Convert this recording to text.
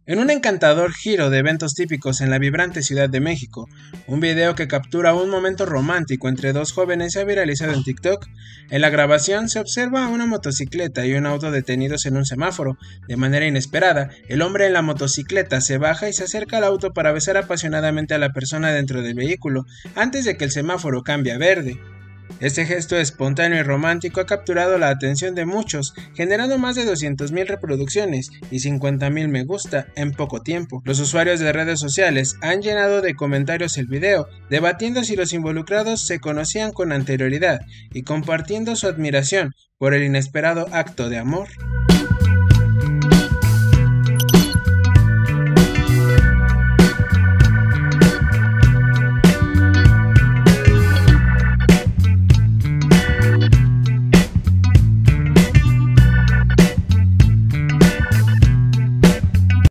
En un encantador giro de eventos típicos en la vibrante Ciudad de México, un video que captura un momento romántico entre dos jóvenes se ha viralizado en TikTok. En la grabación se observa una motocicleta y un auto detenidos en un semáforo. De manera inesperada, el hombre en la motocicleta se baja y se acerca al auto para besar apasionadamente a la persona dentro del vehículo, antes de que el semáforo cambie a verde. Este gesto espontáneo y romántico ha capturado la atención de muchos, generando más de 200,000 reproducciones y 50,000 me gusta en poco tiempo. Los usuarios de redes sociales han llenado de comentarios el video, debatiendo si los involucrados se conocían con anterioridad y compartiendo su admiración por el inesperado acto de amor.